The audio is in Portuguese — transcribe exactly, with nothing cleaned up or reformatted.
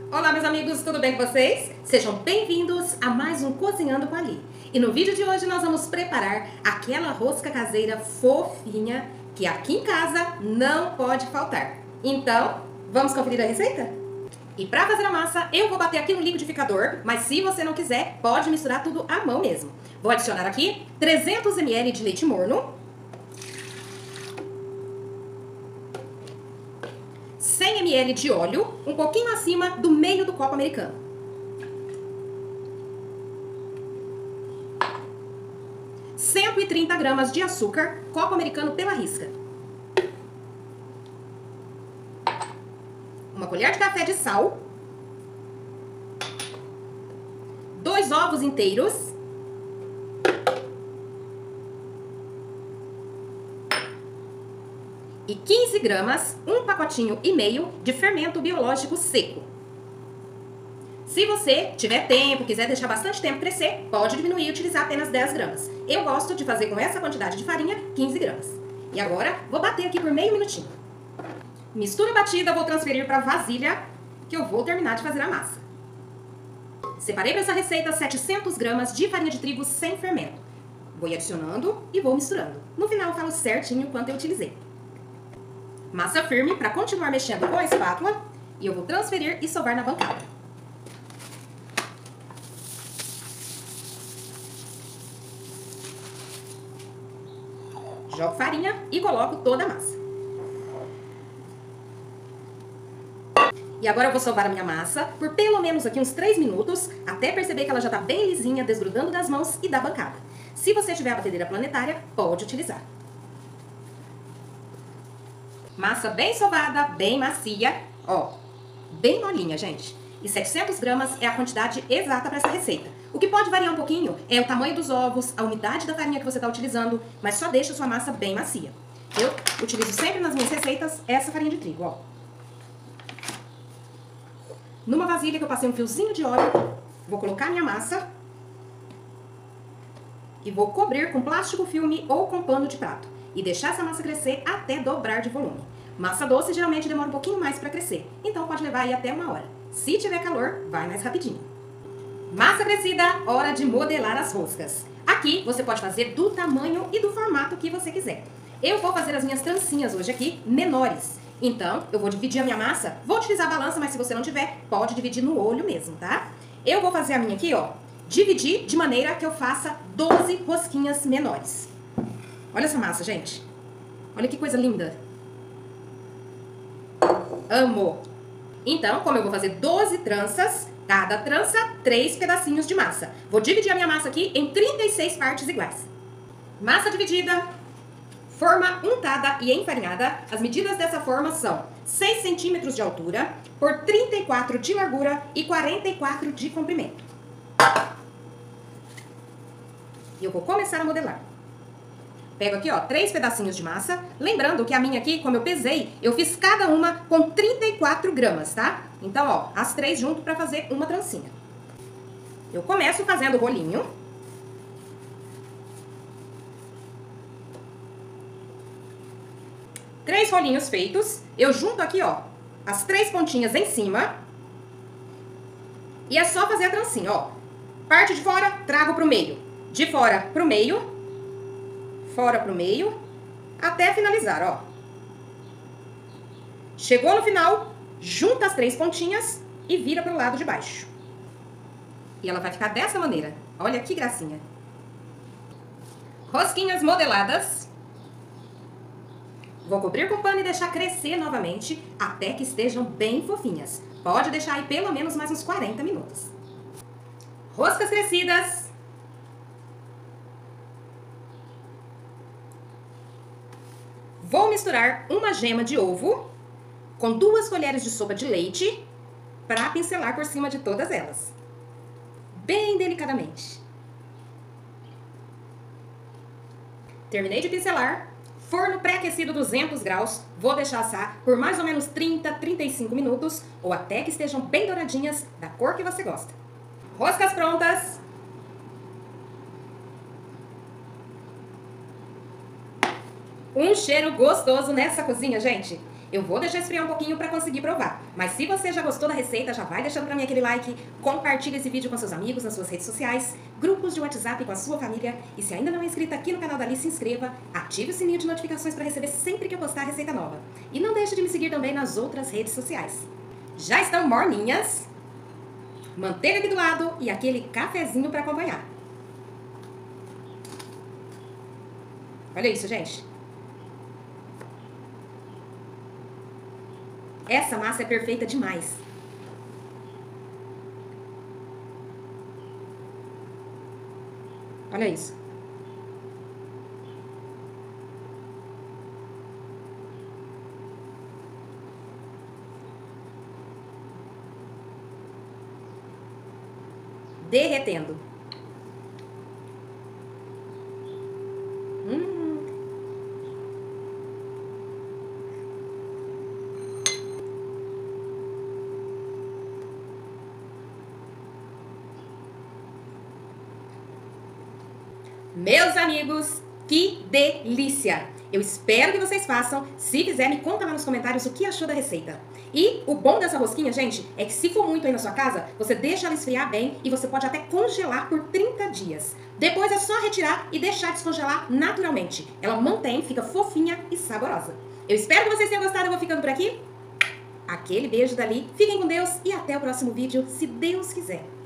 Olá, meus amigos, tudo bem com vocês? Sejam bem-vindos a mais um Cozinhando com a Ali. E no vídeo de hoje nós vamos preparar aquela rosca caseira fofinha que aqui em casa não pode faltar. Então, vamos conferir a receita? E para fazer a massa, eu vou bater aqui no liquidificador, mas se você não quiser, pode misturar tudo à mão mesmo. Vou adicionar aqui trezentos mililitros de leite morno, cem mililitros de óleo, um pouquinho acima do meio do copo americano. cento e trinta gramas de açúcar, copo americano pela risca. Uma colher de café de sal. Dois ovos inteiros. E quinze gramas, um pacotinho e meio de fermento biológico seco. Se você tiver tempo, quiser deixar bastante tempo crescer, pode diminuir e utilizar apenas dez gramas. Eu gosto de fazer com essa quantidade de farinha, quinze gramas. E agora, vou bater aqui por meio minutinho. Mistura batida, vou transferir para a vasilha, que eu vou terminar de fazer a massa. Separei para essa receita setecentas gramas de farinha de trigo sem fermento. Vou adicionando e vou misturando. No final eu falo certinho quanto eu utilizei. Massa firme para continuar mexendo com a espátula e eu vou transferir e sovar na bancada. Jogo farinha e coloco toda a massa. E agora eu vou sovar a minha massa por pelo menos aqui uns três minutos, até perceber que ela já está bem lisinha, desgrudando das mãos e da bancada. Se você tiver a batedeira planetária, pode utilizar. Massa bem sovada, bem macia, ó, bem molinha, gente. E setecentas gramas é a quantidade exata para essa receita. O que pode variar um pouquinho é o tamanho dos ovos, a umidade da farinha que você está utilizando, mas só deixa a sua massa bem macia. Eu utilizo sempre nas minhas receitas essa farinha de trigo, ó. Numa vasilha que eu passei um fiozinho de óleo, vou colocar minha massa e vou cobrir com plástico filme ou com pano de prato. E deixar essa massa crescer até dobrar de volume. Massa doce geralmente demora um pouquinho mais para crescer, então pode levar aí até uma hora. Se tiver calor, vai mais rapidinho. Massa crescida, hora de modelar as roscas. Aqui você pode fazer do tamanho e do formato que você quiser. Eu vou fazer as minhas trancinhas hoje aqui menores. Então, eu vou dividir a minha massa, vou utilizar a balança, mas se você não tiver, pode dividir no olho mesmo, tá? Eu vou fazer a minha aqui, ó, dividir de maneira que eu faça doze rosquinhas menores. Olha essa massa, gente. Olha que coisa linda. Amo. Então, como eu vou fazer doze tranças, cada trança, três pedacinhos de massa. Vou dividir a minha massa aqui em trinta e seis partes iguais. Massa dividida, forma untada e enfarinhada. As medidas dessa forma são seis centímetros de altura por trinta e quatro de largura e quarenta e quatro de comprimento. E eu vou começar a modelar. Pego aqui, ó, três pedacinhos de massa. Lembrando que a minha aqui, como eu pesei, eu fiz cada uma com trinta e quatro gramas, tá? Então, ó, as três junto pra fazer uma trancinha. Eu começo fazendo o rolinho. Três rolinhos feitos. Eu junto aqui, ó, as três pontinhas em cima. E é só fazer a trancinha, ó. Parte de fora, trago pro meio. De fora pro meio. Fora pro meio, até finalizar, ó. Chegou no final, junta as três pontinhas e vira pro lado de baixo. E ela vai ficar dessa maneira. Olha que gracinha. Rosquinhas modeladas. Vou cobrir com pano e deixar crescer novamente até que estejam bem fofinhas. Pode deixar aí pelo menos mais uns quarenta minutos. Roscas crescidas. Vou misturar uma gema de ovo com duas colheres de sopa de leite para pincelar por cima de todas elas. Bem delicadamente. Terminei de pincelar. Forno pré-aquecido duzentos graus. Vou deixar assar por mais ou menos trinta, trinta e cinco minutos ou até que estejam bem douradinhas da cor que você gosta. Roscas prontas. Um cheiro gostoso nessa cozinha, gente. Eu vou deixar esfriar um pouquinho para conseguir provar. Mas se você já gostou da receita, já vai deixando para mim aquele like, compartilha esse vídeo com seus amigos nas suas redes sociais, grupos de WhatsApp com a sua família. E se ainda não é inscrito aqui no canal da Alice, se inscreva, ative o sininho de notificações para receber sempre que eu postar a receita nova. E não deixe de me seguir também nas outras redes sociais. Já estão morninhas, manteiga aqui do lado e aquele cafezinho para acompanhar. Olha isso, gente. Essa massa é perfeita demais. Olha isso. Derretendo. Hum. Meus amigos, que delícia! Eu espero que vocês façam. Se fizer, me conta lá nos comentários o que achou da receita. E o bom dessa rosquinha, gente, é que se for muito aí na sua casa, você deixa ela esfriar bem e você pode até congelar por trinta dias. Depois é só retirar e deixar descongelar naturalmente. Ela mantém, fica fofinha e saborosa. Eu espero que vocês tenham gostado. Eu vou ficando por aqui. Aquele beijo dali. Fiquem com Deus e até o próximo vídeo, se Deus quiser.